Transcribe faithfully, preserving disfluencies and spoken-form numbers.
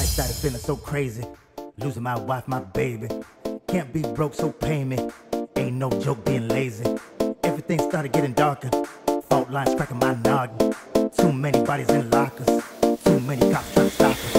Life started feeling so crazy. Losing my wife, my baby. Can't be broke, so pay me. Ain't no joke being lazy. Everything started getting darker. Fault lines cracking my noggin. Too many bodies in lockers. Too many cops trying to stop us.